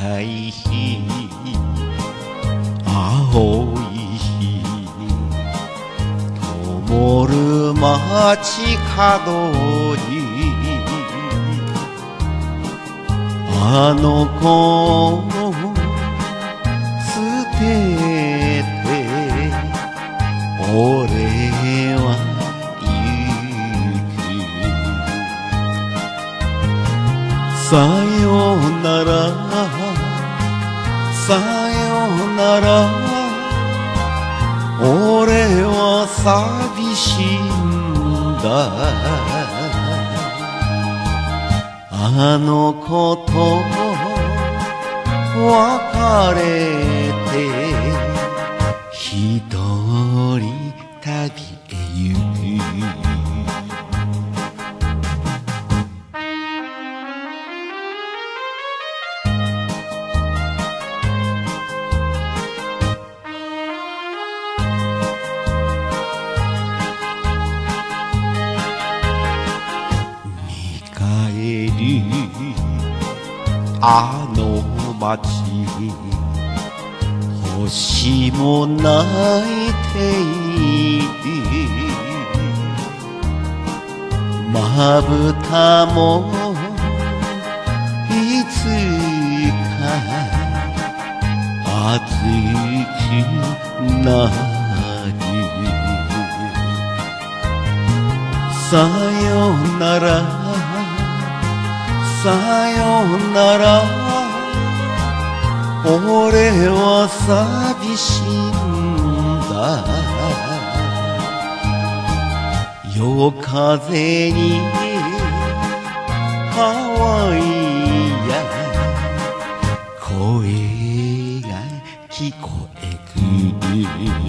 赤い日青い日灯る街角にあの子を捨てて俺は行くさよならさよなら俺は寂しんだあの子と別れて一人旅へ行くあの街星も泣いているまぶたもいつか熱くなるさよならさよなら俺は寂しんだ夜風に乾いや声が聞こえる